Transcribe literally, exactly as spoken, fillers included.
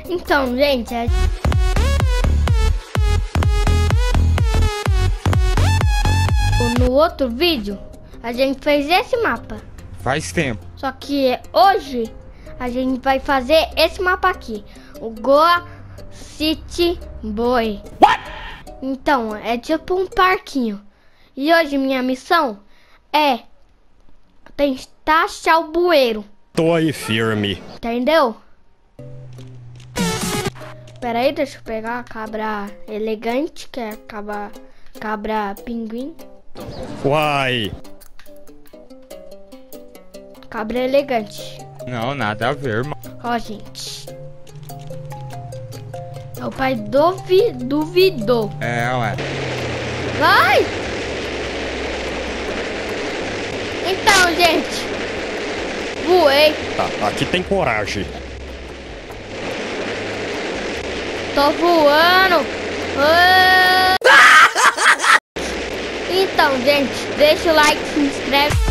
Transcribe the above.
Então, gente, é... no outro vídeo a gente fez esse mapa. Faz tempo. Só que hoje a gente vai fazer esse mapa aqui, o Goa City Boy. What? Então, é tipo um parquinho. E hoje minha missão é tentar achar o bueiro. Tô aí firme. Entendeu? Pera aí, deixa eu pegar a cabra elegante, que é a cabra, cabra pinguim. Uai. Cabra elegante. Não, nada a ver, mano. Ó, gente. O pai duvi, duvidou. É, ué. Vai! Então, gente. Voei. Tá, aqui tem coragem. Tô voando. Ah! Então, gente, deixa o like, se inscreve.